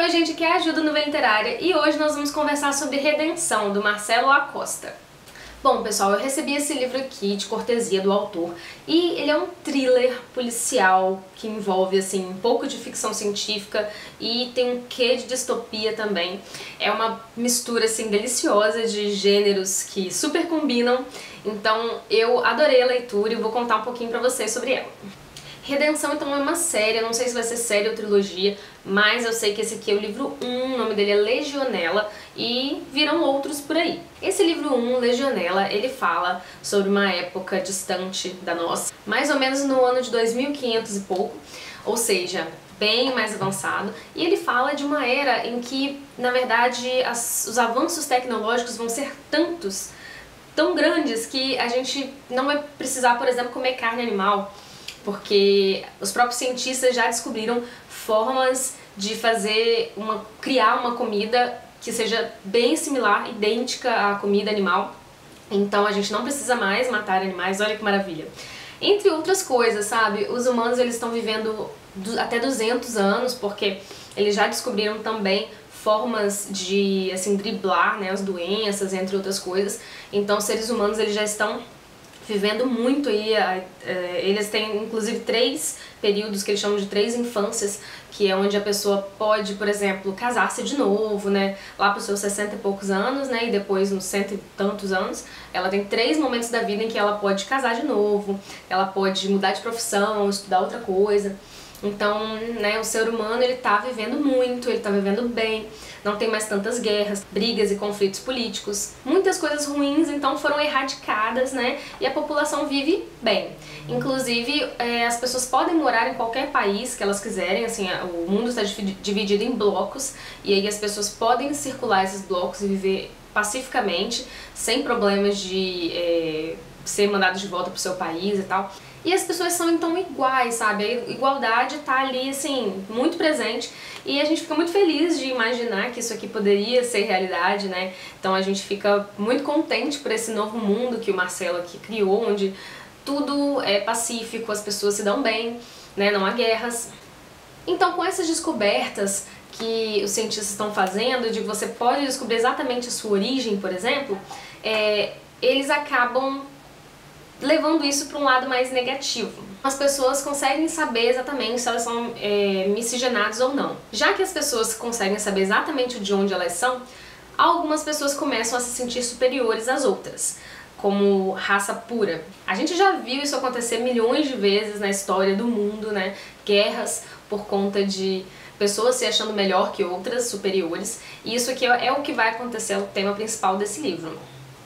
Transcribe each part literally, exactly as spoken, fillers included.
Oi gente, aqui é a Ajuda Nuvem Literária e hoje nós vamos conversar sobre Redenção, do Marcelo Acosta. Bom pessoal, eu recebi esse livro aqui de cortesia do autor e ele é um thriller policial que envolve assim um pouco de ficção científica e tem um quê de distopia também. É uma mistura assim deliciosa de gêneros que super combinam, então eu adorei a leitura e vou contar um pouquinho pra vocês sobre ela. Redenção, então, é uma série, eu não sei se vai ser série ou trilogia, mas eu sei que esse aqui é o livro um, o nome dele é Legionela, e viram outros por aí. Esse livro um, Legionela, ele fala sobre uma época distante da nossa, mais ou menos no ano de dois mil e quinhentos e pouco, ou seja, bem mais avançado, e ele fala de uma era em que, na verdade, as, os avanços tecnológicos vão ser tantos, tão grandes, que a gente não vai precisar, por exemplo, comer carne animal, porque os próprios cientistas já descobriram formas de fazer uma, criar uma comida que seja bem similar, idêntica à comida animal. Então a gente não precisa mais matar animais, olha que maravilha. Entre outras coisas, sabe? Os humanos eles estão vivendo até duzentos anos, porque eles já descobriram também formas de assim driblar, né, as doenças, entre outras coisas. Então os seres humanos eles já estão vivendo muito aí, eles têm inclusive três períodos que eles chamam de três infâncias, que é onde a pessoa pode, por exemplo, casar-se de novo, né, lá para os seus sessenta e poucos anos, né, e depois nos cento e tantos anos, ela tem três momentos da vida em que ela pode casar de novo, ela pode mudar de profissão, estudar outra coisa. Então, né, o ser humano ele tá vivendo muito, ele tá vivendo bem, não tem mais tantas guerras, brigas e conflitos políticos. Muitas coisas ruins, então, foram erradicadas, né, e a população vive bem. Inclusive, é, as pessoas podem morar em qualquer país que elas quiserem, assim, o mundo está dividido em blocos, e aí as pessoas podem circular esses blocos e viver pacificamente, sem problemas de é, ser mandado de volta pro seu país e tal. E as pessoas são então iguais, sabe? A igualdade tá ali, assim, muito presente e a gente fica muito feliz de imaginar que isso aqui poderia ser realidade, né? Então a gente fica muito contente por esse novo mundo que o Marcelo aqui criou, onde tudo é pacífico, as pessoas se dão bem, né? Não há guerras. Então com essas descobertas que os cientistas estão fazendo, de que você pode descobrir exatamente a sua origem, por exemplo, é, eles acabam levando isso para um lado mais negativo. As pessoas conseguem saber exatamente se elas são é, miscigenadas ou não. Já que as pessoas conseguem saber exatamente de onde elas são, algumas pessoas começam a se sentir superiores às outras, como raça pura. A gente já viu isso acontecer milhões de vezes na história do mundo, né? Guerras por conta de pessoas se achando melhor que outras, superiores, e isso aqui é o que vai acontecer, é o tema principal desse livro.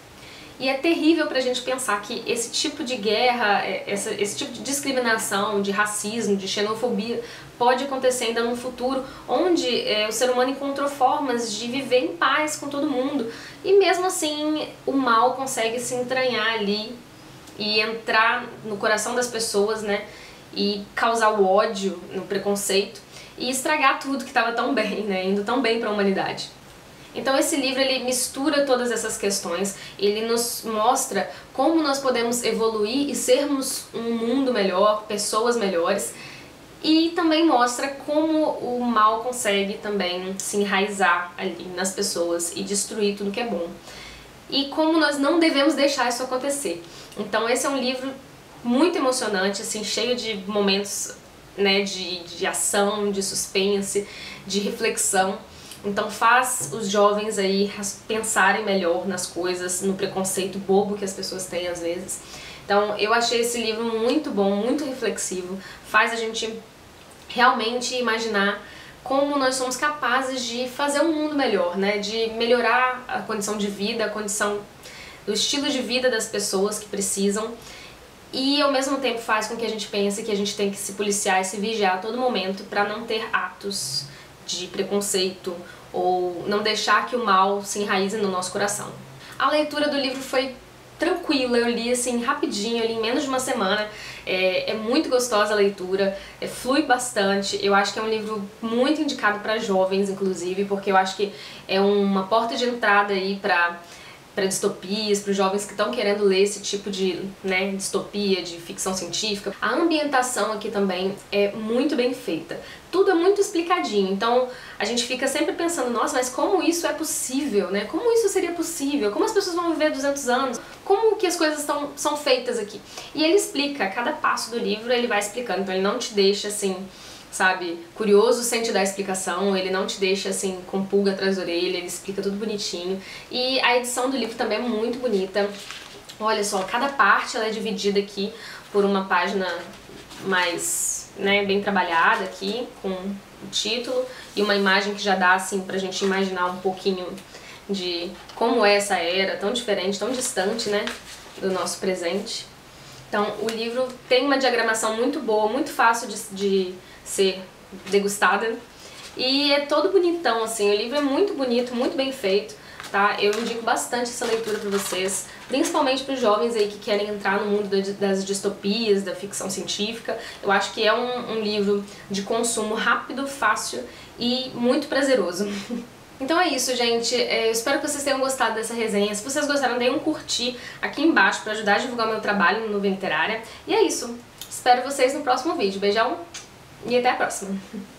E é terrível pra gente pensar que esse tipo de guerra, esse, esse tipo de discriminação, de racismo, de xenofobia pode acontecer ainda no futuro, onde é, o ser humano encontrou formas de viver em paz com todo mundo. E mesmo assim, o mal consegue se entranhar ali e entrar no coração das pessoas, né? E causar o ódio, o preconceito e estragar tudo que estava tão bem, né? Indo tão bem para a humanidade. Então esse livro ele mistura todas essas questões, ele nos mostra como nós podemos evoluir e sermos um mundo melhor, pessoas melhores, e também mostra como o mal consegue também se enraizar ali nas pessoas e destruir tudo que é bom. E como nós não devemos deixar isso acontecer. Então esse é um livro muito emocionante, assim, cheio de momentos, né, de, de ação, de suspense, de reflexão. Então faz os jovens aí pensarem melhor nas coisas, no preconceito bobo que as pessoas têm às vezes. Então eu achei esse livro muito bom, muito reflexivo, faz a gente realmente imaginar como nós somos capazes de fazer um mundo melhor, né? De melhorar a condição de vida, a condição do estilo de vida das pessoas que precisam. E ao mesmo tempo faz com que a gente pense que a gente tem que se policiar e se vigiar a todo momento para não ter atos de preconceito ou não deixar que o mal se enraize no nosso coração. A leitura do livro foi tranquila, eu li assim rapidinho, eu li em menos de uma semana, é, é muito gostosa a leitura, é, flui bastante, eu acho que é um livro muito indicado para jovens inclusive, porque eu acho que é uma porta de entrada aí para para distopias, para os jovens que estão querendo ler esse tipo de, né, distopia, de ficção científica. A ambientação aqui também é muito bem feita. Tudo é muito explicadinho, então a gente fica sempre pensando, nossa, mas como isso é possível, né? Como isso seria possível? Como as pessoas vão viver duzentos anos? Como que as coisas tão, são feitas aqui? E ele explica, cada passo do livro ele vai explicando, então ele não te deixa assim, sabe, curioso sem te dar explicação, ele não te deixa assim com pulga atrás da orelha, ele explica tudo bonitinho. E a edição do livro também é muito bonita. Olha só, cada parte ela é dividida aqui por uma página mais, né, bem trabalhada aqui, com o título e uma imagem que já dá assim pra gente imaginar um pouquinho de como é essa era, tão diferente, tão distante, né, do nosso presente. Então o livro tem uma diagramação muito boa, muito fácil de, de ser degustada e é todo bonitão, assim, o livro é muito bonito, muito bem feito, tá? Eu indico bastante essa leitura pra vocês, principalmente para os jovens aí que querem entrar no mundo das distopias, da ficção científica. Eu acho que é um, um livro de consumo rápido, fácil e muito prazeroso. Então é isso, gente. Eu espero que vocês tenham gostado dessa resenha. Se vocês gostaram, deem um curtir aqui embaixo para ajudar a divulgar o meu trabalho no Nuvem Literária. E é isso. Espero vocês no próximo vídeo. Beijão e até a próxima!